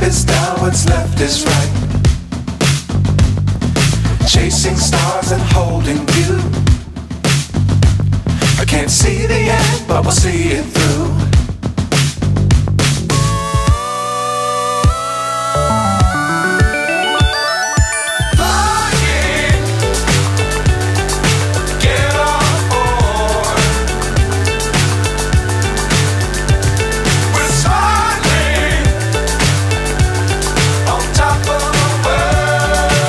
is down, what's left is right. Chasing stars and holding you. I can't see the end, but we'll see it through.